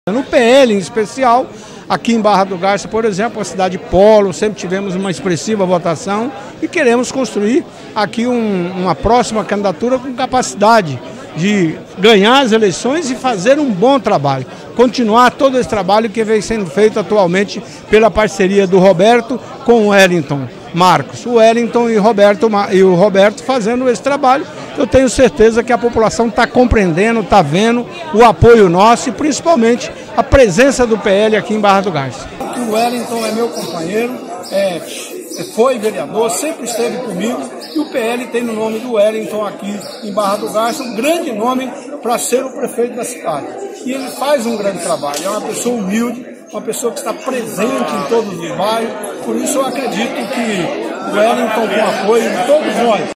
No PL em especial, aqui em Barra do Garça, por exemplo, a cidade polo, sempre tivemos uma expressiva votação e queremos construir aqui uma próxima candidatura com capacidade de ganhar as eleições e fazer um bom trabalho. Continuar todo esse trabalho que vem sendo feito atualmente pela parceria do Roberto com o Wellington Marcos. O Wellington e o Roberto fazendo esse trabalho. Eu tenho certeza que a população está compreendendo, está vendo o apoio nosso e principalmente a presença do PL aqui em Barra do Garça. O Wellington é meu companheiro, foi vereador, sempre esteve comigo e o PL tem no nome do Wellington aqui em Barra do Garça um grande nome para ser o prefeito da cidade. E ele faz um grande trabalho, é uma pessoa humilde, uma pessoa que está presente em todos os bairros, por isso eu acredito que o Wellington, com o apoio de todos nós,